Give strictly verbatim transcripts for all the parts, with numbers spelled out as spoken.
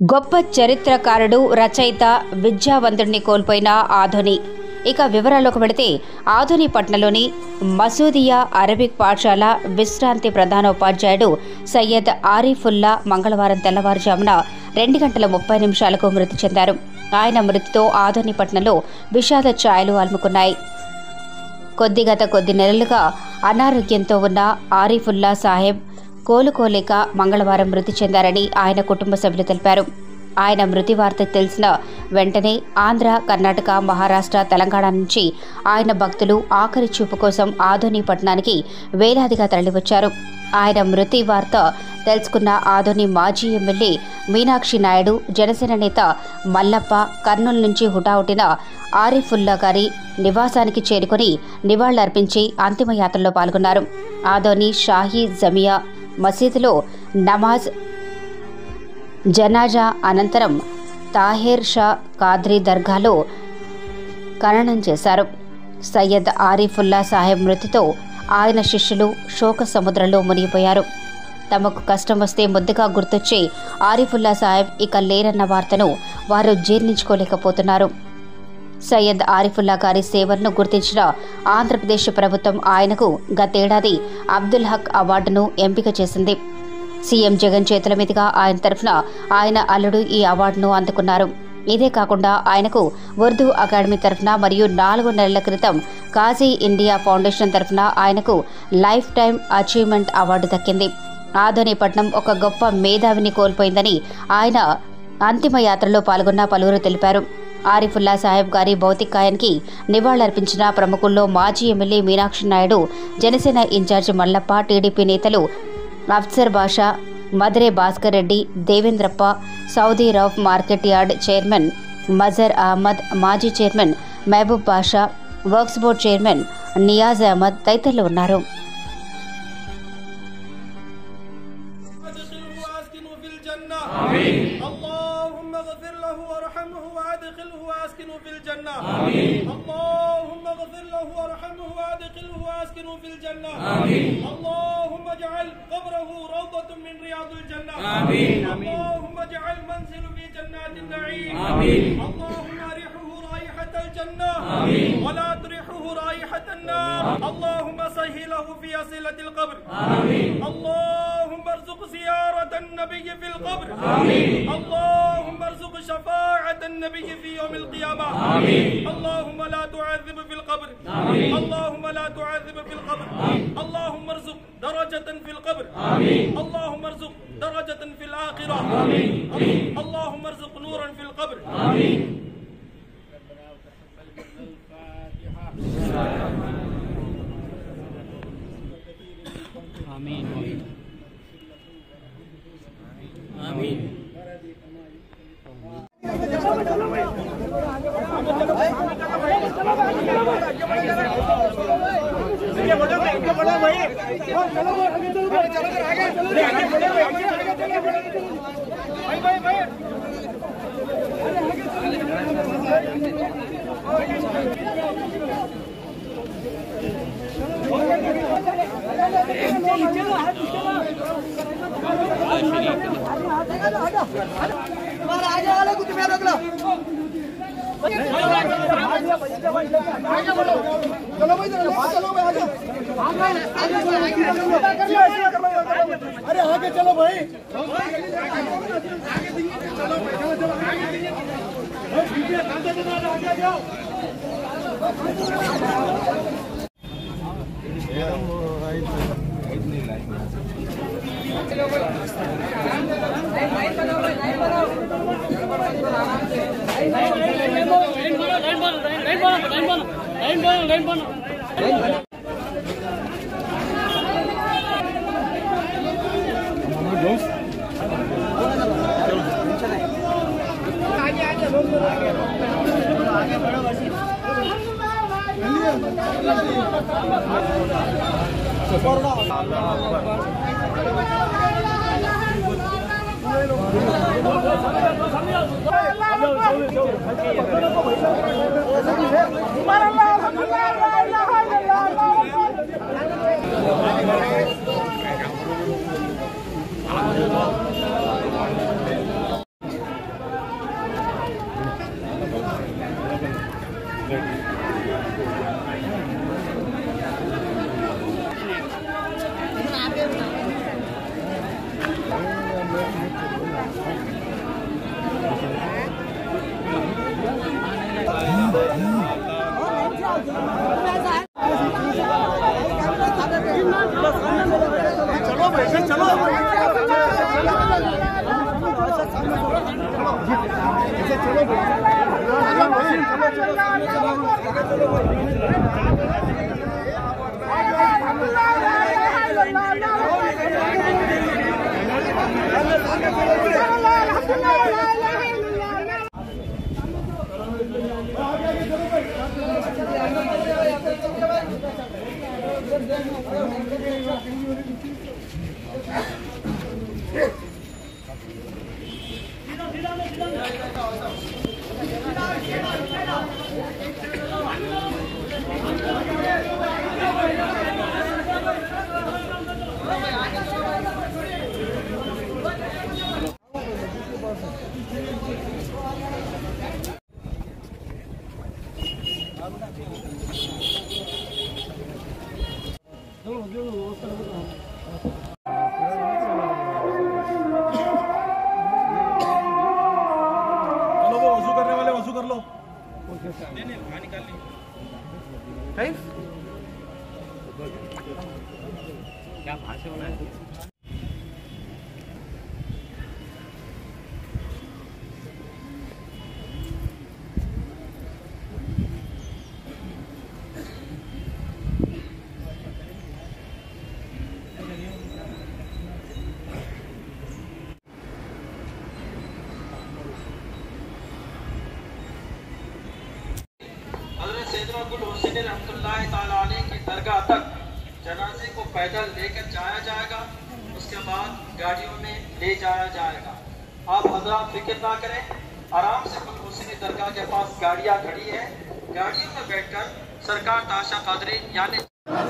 గొప్ప చరిత్రకారుడు రచయిత విద్యావంతుడిని కోల్పోయిన ఆధోని. ఇక వివరాల్లోకి వెళితే ఆధోని పట్నంలోని మసూదియా అరబిక్ పాఠశాల విశ్రాంతి ప్రధానోపాధ్యాయుడు సయ్యద్ ఆరిఫుల్లా మంగళవారం తెల్లవారుజామున రెండు గంటల ముప్పై నిమిషాలకు మృతి చెందారు. ఆయన మృతితో ఆధోని పట్నంలో విషాద ఛాయలు అలుముకున్నాయి. కొద్ది గత కొద్ది నెలలుగా అనారోగ్యంతో ఉన్న ఆరిఫుల్లా సాహెబ్ కోలుకోలేక మంగళవారం మృతి చెందారని ఆయన కుటుంబ సభ్యులు తెలిపారు. ఆయన మృతి వార్త తెలిసిన వెంటనే ఆంధ్ర, కర్ణాటక, మహారాష్ట్ర, తెలంగాణ నుంచి ఆయన భక్తులు ఆఖరి చూపు కోసం ఆధోని పట్టణానికి వేలాదిగా తరలివచ్చారు. ఆయన మృతి వార్త తెలుసుకున్న ఆధోని మాజీ ఎమ్మెల్యే మీనాక్షి నాయుడు, జనసేన నేత మల్లప్ప కర్నూలు నుంచి హుటాహుటిన ఆరిఫుల్లా గారి నివాసానికి చేరుకుని నివాళులర్పించి అంతిమయాత్రలో పాల్గొన్నారు. ఆధోని షాహీ జమియా మసీదులో నమాజ్ జనాజా అనంతరం తాహేర్ షా కాద్రీ దర్గాలో ఖననం చేశారు. సయ్యద్ ఆరిఫుల్లా సాహెబ్ మృతితో ఆయన శిష్యులు శోక సముద్రంలో మునిగిపోయారు. తమకు కష్టం వస్తే ముద్దుగా గుర్తొచ్చే ఆరిఫుల్లా సాహెబ్ ఇక లేరన్న వార్తను వారు జీర్ణించుకోలేకపోతున్నారు. సయ్యద్ ఆరిఫుల్లా గారి సేవలను గుర్తించిన ఆంధ్రప్రదేశ్ ప్రభుత్వం ఆయనకు గతేడాది అబ్దుల్ హక్ అవార్డును ఎంపిక చేసింది. సీఎం జగన్ చేతుల మీదుగా ఆయన తరఫున ఆయన అల్లుడు ఈ అవార్డును అందుకున్నారు. ఇదే కాకుండా ఆయనకు ఉర్దూ అకాడమీ తరఫున మరియు నాలుగు నెలల క్రితం కాజీ ఇండియా ఫౌండేషన్ తరఫున ఆయనకు లైఫ్ టైం అచీవ్మెంట్ అవార్డు దక్కింది. ఆధోని పట్నం ఒక గొప్ప మేధావిని కోల్పోయిందని ఆయన అంతిమ యాత్రలో పాల్గొన్న పలువురు తెలిపారు. ఆరిఫుల్లా సాహెబ్ గారి భౌతికాయానికి నివాళులర్పించిన ప్రముఖుల్లో మాజీ MLA Meenakshi Naidu, Janasena in charge Mallappa, TDP నేతలు Afsar Basha, Madhure Bhaskar Reddy, Devendrappa, Saudi Rauf market yard chairman Mazhar Ahmed, మాజీ chairman Mahaboob Basha, works board chairman Niyaz Ahmed తదితరులు ఉన్నారు. اللهم اجعل قبره روضة من رياض الجنة. آمين. اللهم اجعل منزله في جنات النعيم. آمين. اللهم ارحه رائحة الجنة. آمين. ولا ترحه رائحة النار. اللهم سهله في أسئلة القبر. آمين. اللهم ارزق زيارة النبي في القبر. آمين. اللهم ارزق شفاعة النبي في يوم القيامة. آمين. اللهم لا تعذب في القبر. آمين. اللهم لا تعذب في القبر. آمين. اللهم ارزق درجة في القبر. آمين. اللهم ارزق درجة في الآخرة. آمين. اللهم ارزق نورا في القبر. آمين. آمين. آمين. अरे आगे चलो भाई. क्या भाषा होना है? हज़रत सैयदना गुल हुसैन रहमतुल्लाह ताला अलैह की दरगाह तक जनाजे को पैदल लेकर जाया जाएगा, उसके बाद गाड़ियों में ले जाया जाएगा। आप हज़रात फिक्र ना करें, आराम से गुल हुसैन दरगाह के पास गाड़ियां खड़ी है, गाड़ियों में बैठकर सरकार ताशा कादरी यानी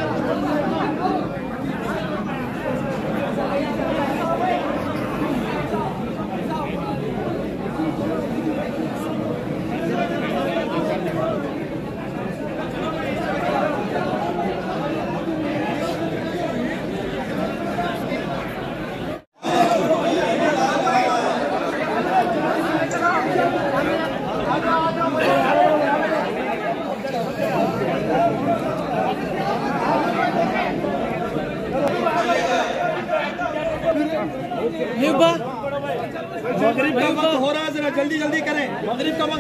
मगरिब का वक्त हो रहा है, जरा जल्दी जल्दी करें, मगरिब का वक्त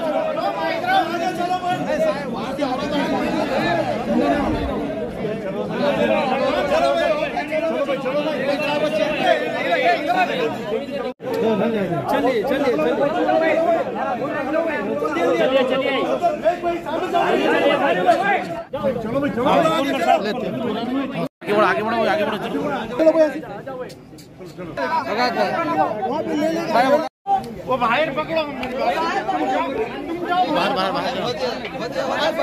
चलिए चलिए चलिए चलिए चलो भाई चलो आगे बढ़ो आगे बढ़ो चलो वो बाहर पकड़ो बाहर बाहर बाहर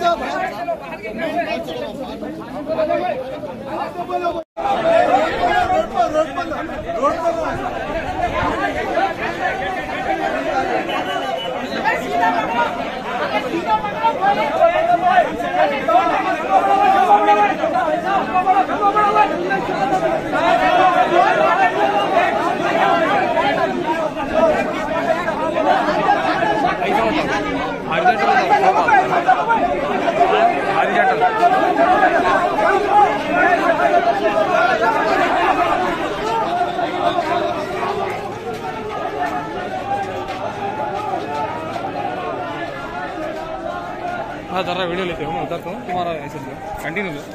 हाँ जरा वीडियो लेते हो, मैं उतारता हूँ, तुम्हारा ऐसे कंटिन्यू लो।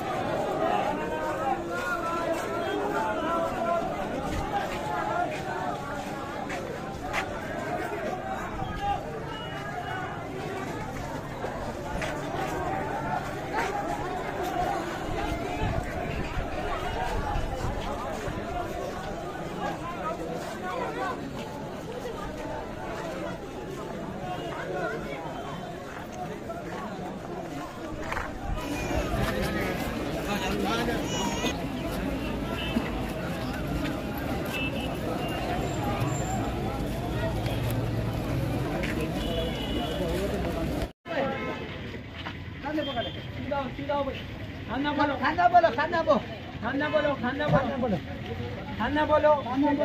खाना बोलो खाना बोलो खाना बोलो खाना बोलो खाना बोलो खाना बोलो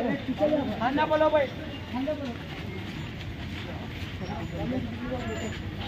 खाना बोलो भाई खाना बोलो।